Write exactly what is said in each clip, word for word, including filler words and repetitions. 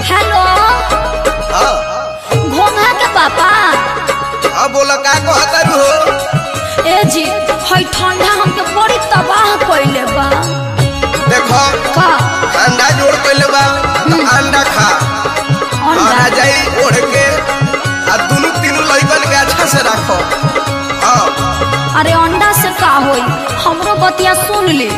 Hello हां घोंघा के पापा। हां बोला का कहता रू हो। ए जी हई ठंडा हमके बड़ी तबाह कइले बा। देखो का अंडा जोड़ कइले बा तो अंडा खा अंडा जाई ओढ़ के आ दुनु तीनों लइकन के अच्छा से रखो। हां अरे अंडा से का होई हमरो बतिया सुन ले।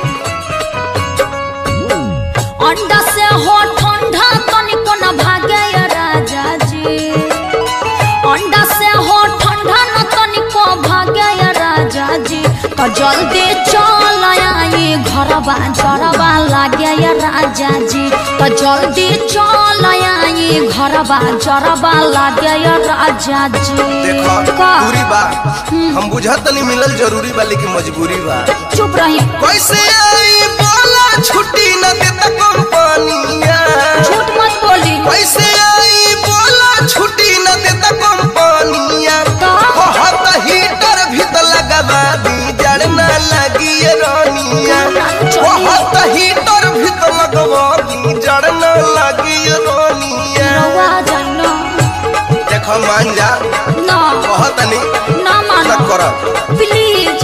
अंडा से हो ठंडा तनिको न भागे या राजा जी। अंडा से हो ठंडा न तनिको भागे या राजा जी। तो जल्दी चल आई घरबा जरबा लागे या राजा जी। तो जल्दी चल आई घरबा जरबा लागे या राजा जी। देखो दूरी बा हम बुझत नहीं मिलल जरूरी बा लेकिन मजबूरी बा। चुप रही। कैसे आई बोला छुट्टी न देता कंपनिया। झूठ मत बोली। कैसे आई बोला छुट्टी न देता कंपनिया। बहुत हीटर भी तो लगवा दी जड़ न लगी रानिया। बहुत हीटर भी तो लगवा दी जड़ न लगी रानिया। रवा जानो देखो मान जा ना बहुत नहीं ना मानो करो प्लीज।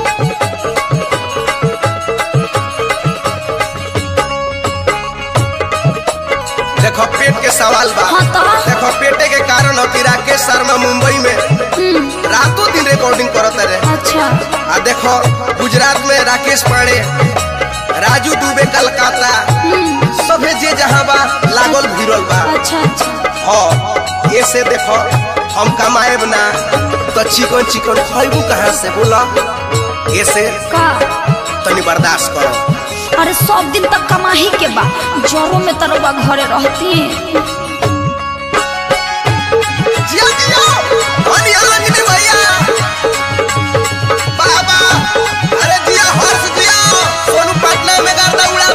देखो पेट के सवाल बा। हाँ तो? देखो पेटे के कारण हो कि राकेश शर्मा मुंबई में रातों दिन रिकॉर्डिंग करते रहे। अच्छा आ देखो गुजरात में राकेश पांडे राजू दुबे कलकत्ता सभे जे जहाँ बा लागल भिड़ल बा। अच्छा अच्छा हाँ ये से देखो हम कमाए ना तो चिकन चिकन खाइबू कहाँ से बोला। ये से का तनी बर्दाश्त करो। अरे सब दिन तक कमाही के बा जोरों में तरवा घरे रहती। जिया जिया धनी अलंगिनी भैया बाबा अरे जिया हर्ष जिया सोनू पटना में गर्दा उड़ा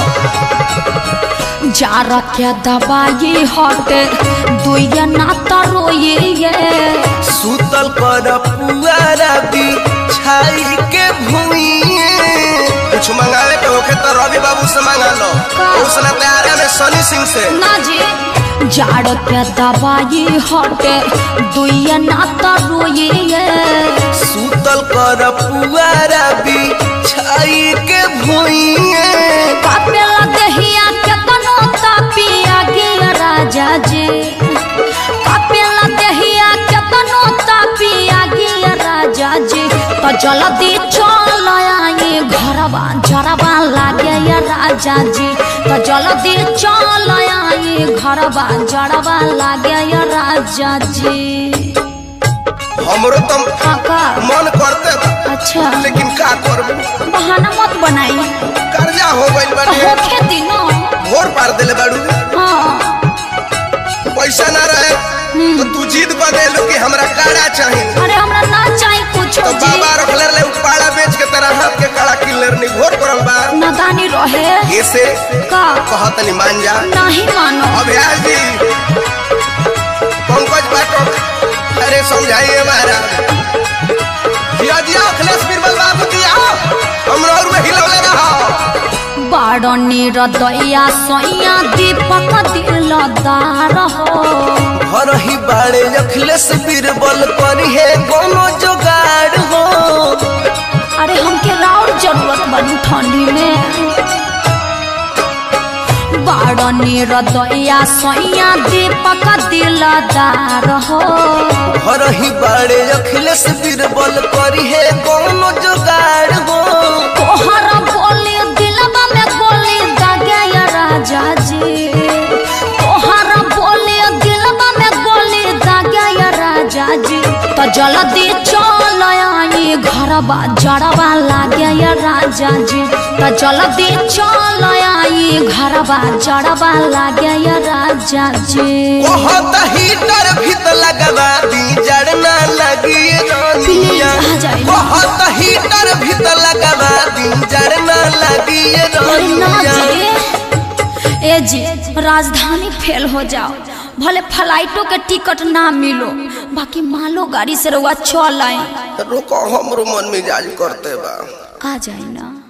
दो। जा रखे दबाई हटे दुइया ना तरोये ये। सुतल कर पुआरा भी छाई के भूइए। कुछ मंगावे के होखे तो रवि बाबू से मंगा लो। उसने तैयार है सनी सिंह से ना जी। जाड़ के दबाई हटे दुइया ना तरोये ये। सुतल कर पुआरा भी छाई के भूइए। कापेला देहिया के तनो तापिया गिया राजा जी। कापेला देहिया के तनो तापिया गिया राजा जी। तो जल्दी चल आई घरबा जरबा लागे या राजा जी। तो जल्दी चल आई घरबा जरबा लागे या राजा जी। हमरो तो काका मन करते बा अच्छा लेकिन का करबू बहाना मत बनाई। कर्जा हो गइल बाटे होखे दिनो भोर पार देले बाड़ू। हाँ पैसा ना रहे तो तू जिद बदेलू कि हमरा काड़ा चाहिए। अरे हमरा ना चाहिए कुछ तो जी। बाबा रखले ले उपाड़ा बेच के तेरा हाथ के काड़ा किलर नि घोर करल बा। नादानी रहे ऐसे का कहत नहीं मान जा नहीं मानो। अभ्यास जी पंकज बाटक अरे समझाइए महाराज। जिया जिया अखिलेश बीरबल बाबू जिया हमरा और में हिलौले रहो। बाड़नी रदैया सोया दीपक दिलदार हो। हर ही बाड़े अखिलेश बीरबल करी है कोनो जुगाड़ हो। अरे हमके राउर जरूरत बनी ठंडी में। बाड़नी रदैया सोया दीपक दिलदार हो। हर ही बाड़े अखिलेश बीरबल करी है कोनो जुगाड़ हो। तोहर बोली दिलबा में गोली दागे या राजा जी। तोहर बोली दिलबा में गोली दागे या राजा जी। तो जल्दी चल आई घरबा जरबा लागे या राजा जी। तो जल्दी चल आई घरबा जरबा लागे या राजा जी। बहुत हीटर भी तो लगवा दी जड़ ना लगी रानिया। बहुत हीटर भी तो लगवा दी जड़ ना लगी रानिया। ए जी राजधानी फेल हो जाओ भले फ्लाइटों के टिकट ना मिलो बाकी मालो गाड़ी से रुआ चल आए। रुको हमरो मन मिजाज करते बा आ जाए ना।